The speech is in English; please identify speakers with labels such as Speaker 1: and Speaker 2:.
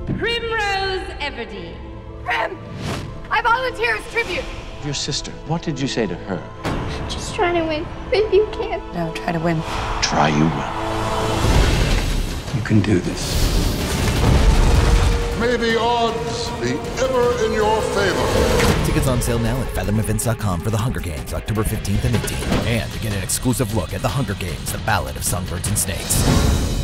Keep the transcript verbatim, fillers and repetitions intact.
Speaker 1: Primrose Everdeen.
Speaker 2: Prim! I volunteer as tribute!
Speaker 3: Your sister, what did you say to her?
Speaker 4: Just trying to win. Maybe you can.
Speaker 2: No, try to win.
Speaker 3: Try you will. You can do this.
Speaker 5: May the odds be ever in your favor.
Speaker 6: Tickets on sale now at fathom events dot com for The Hunger Games, October fifteenth and eighteenth. And to get an exclusive look at The Hunger Games, The Ballad of Songbirds and Snakes.